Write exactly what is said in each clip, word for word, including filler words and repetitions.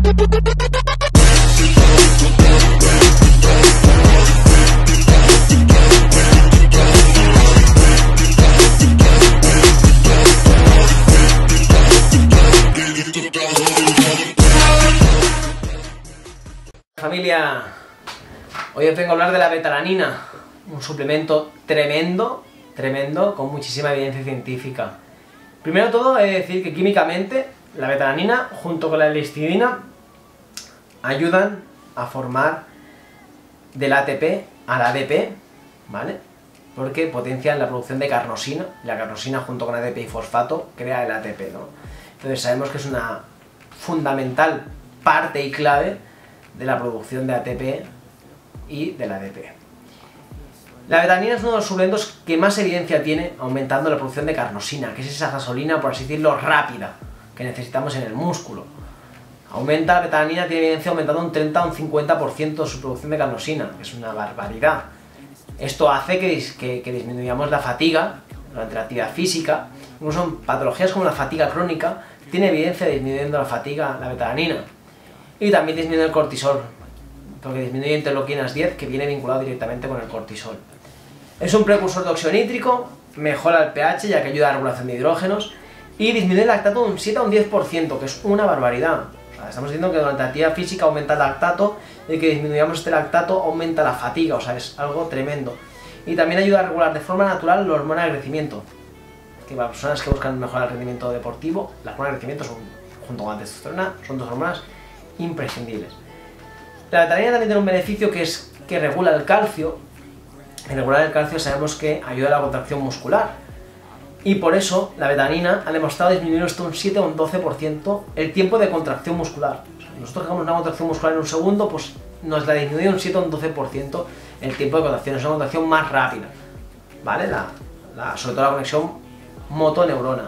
Familia, hoy os vengo a hablar de la betalanina, un suplemento tremendo, tremendo, con muchísima evidencia científica. Primero de todo, he de decir que químicamente la betalanina junto con la L-histidina ayudan a formar del A T P al A D P, ¿vale? Porque potencian la producción de carnosina, y la carnosina junto con A D P y fosfato crea el A T P, ¿no? Entonces sabemos que es una fundamental parte y clave de la producción de A T P y del A D P. La betalanina es uno de los suplementos que más evidencia tiene aumentando la producción de carnosina, que es esa gasolina, por así decirlo, rápida que necesitamos en el músculo. Aumenta la betalanina, tiene evidencia aumentando un treinta a un cincuenta por ciento su producción de carnosina, que es una barbaridad. Esto hace que, que, que disminuyamos la fatiga durante la actividad física, incluso en patologías como la fatiga crónica, tiene evidencia disminuyendo la fatiga la betalanina. Y también disminuye el cortisol, porque disminuye interleuquinas diez, que viene vinculado directamente con el cortisol. Es un precursor de óxido nítrico, mejora el pH ya que ayuda a la regulación de hidrógenos, y disminuye el lactato de un siete a un diez por ciento, que es una barbaridad. O sea, estamos diciendo que durante la actividad física aumenta el lactato, y que disminuyamos este lactato aumenta la fatiga, o sea, es algo tremendo. Y también ayuda a regular de forma natural la hormona de crecimiento, que para personas que buscan mejorar el rendimiento deportivo, la hormona de crecimiento son, junto con la testosterona, son dos hormonas imprescindibles. La betalanina también tiene un beneficio que es que regula el calcio. En regular el calcio sabemos que ayuda a la contracción muscular y por eso la betalanina ha demostrado disminuir hasta un siete o un doce por ciento el tiempo de contracción muscular. O sea, nosotros hagamos una contracción muscular en un segundo, pues nos la disminuye un siete o un doce por ciento el tiempo de contracción, es una contracción más rápida, ¿vale? La, la, sobre todo la conexión moto-neurona.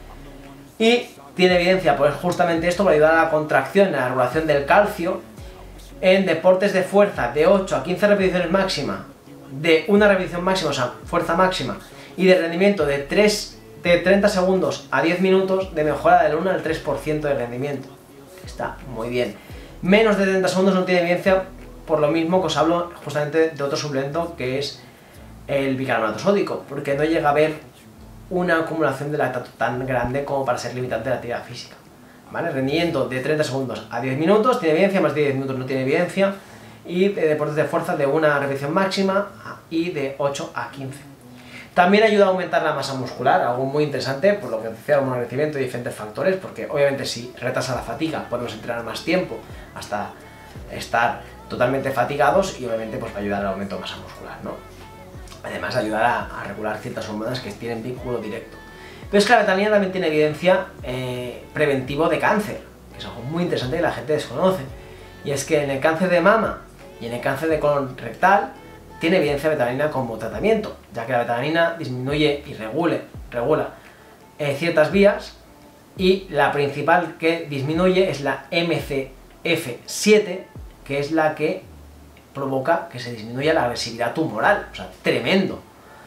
Y tiene evidencia, pues justamente esto, para ayudar a la contracción y a la regulación del calcio en deportes de fuerza de ocho a quince repeticiones máxima, de una repetición máxima, o sea, fuerza máxima, y de rendimiento de, tres, de treinta segundos a diez minutos, de mejora del uno al tres por ciento de rendimiento. Está muy bien. Menos de treinta segundos no tiene evidencia, por lo mismo que os hablo justamente de otro suplemento que es el bicarbonato sódico, porque no llega a haber una acumulación de lactato tan grande como para ser limitante de la actividad física, ¿vale? Rendimiento de treinta segundos a diez minutos tiene evidencia, más de diez minutos no tiene evidencia, y de deportes de fuerza de una repetición máxima y de ocho a quince. También ayuda a aumentar la masa muscular, algo muy interesante, por lo que decía el hormona de crecimiento y diferentes factores, porque obviamente si retrasa la fatiga podemos entrenar más tiempo hasta estar totalmente fatigados y obviamente pues va a ayudar al aumento de masa muscular, ¿no? Además ayudará a regular ciertas hormonas que tienen vínculo directo. Pero es que la betalanina también tiene evidencia eh, preventivo de cáncer, que es algo muy interesante que la gente desconoce. Y es que en el cáncer de mama y en el cáncer de colon rectal tiene evidencia de betalanina como tratamiento, ya que la betalanina disminuye y regule, regula eh, ciertas vías, y la principal que disminuye es la M C F siete, que es la que provoca que se disminuya la agresividad tumoral, o sea, tremendo.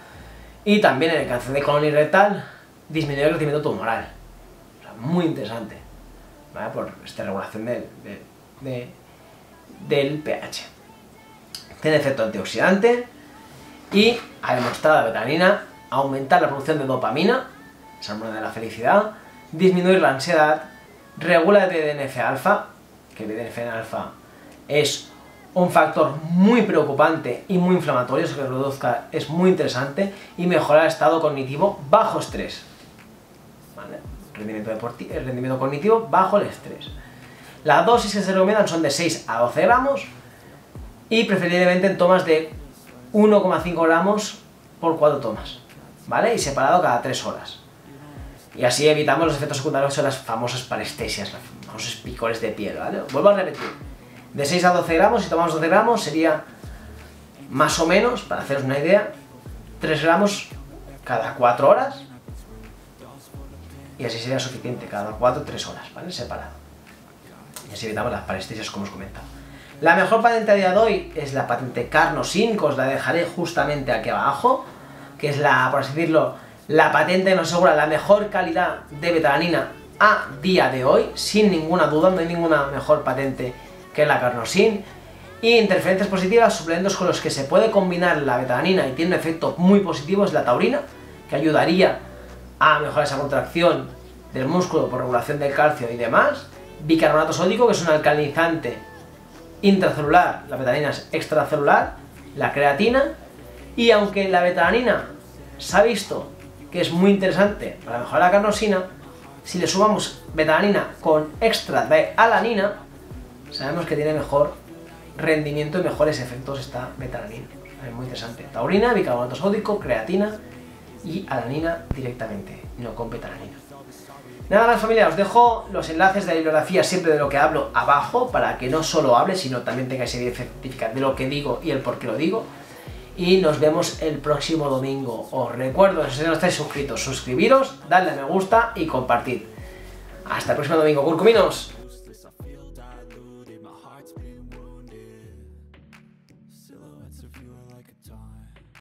Y también en el cáncer de colon y rectal disminuye el crecimiento tumoral, o sea, muy interesante, ¿vale? Por esta regulación del, de, de, del pH. Tiene efecto antioxidante y ha demostrado la betalanina aumentar la producción de dopamina, esa hormona de la felicidad, disminuir la ansiedad, regula el B D N F alfa, que el B D N F alfa es un factor muy preocupante y muy inflamatorio, eso que reduzca es muy interesante, y mejora el estado cognitivo bajo estrés, ¿vale? Rendimiento deportivo, el rendimiento cognitivo bajo el estrés. Las dosis que se recomiendan son de seis a doce gramos y preferiblemente en tomas de uno coma cinco gramos por cuatro tomas, ¿vale? Y separado cada tres horas. Y así evitamos los efectos secundarios de las famosas parestesias, los famosos picores de piel, ¿vale? Vuelvo a repetir. De seis a doce gramos, si tomamos doce gramos, sería más o menos, para haceros una idea, tres gramos cada cuatro horas, y así sería suficiente, cada cuatro a tres horas, ¿vale? Separado. Y así evitamos las parestesias, como os he comentado. La mejor patente a día de hoy es la patente Carnosin, que os la dejaré justamente aquí abajo, que es la, por así decirlo, la patente que nos asegura la mejor calidad de betalanina a día de hoy, sin ninguna duda, no hay ninguna mejor patente que la carnosine. Y interferencias positivas, suplementos con los que se puede combinar la betalanina y tiene un efecto muy positivo es la taurina, que ayudaría a mejorar esa contracción del músculo por regulación del calcio y demás. Bicarbonato sódico, que es un alcalinizante intracelular, la betalanina es extracelular. La creatina, y aunque la betalanina se ha visto que es muy interesante para mejorar la carnosina, si le sumamos betalanina con extra de alanina, sabemos que tiene mejor rendimiento y mejores efectos esta betalanina. Es muy interesante. Taurina, bicarbonato sódico, creatina y alanina directamente, no con betalanina. Nada más, familia, os dejo los enlaces de la bibliografía siempre de lo que hablo abajo, para que no solo hable, sino también tengáis evidencia científica de lo que digo y el por qué lo digo. Y nos vemos el próximo domingo. Os recuerdo, si no estáis suscritos, suscribiros, dadle a me gusta y compartid. Hasta el próximo domingo, curcuminos. Silhouettes of you are like a taunt.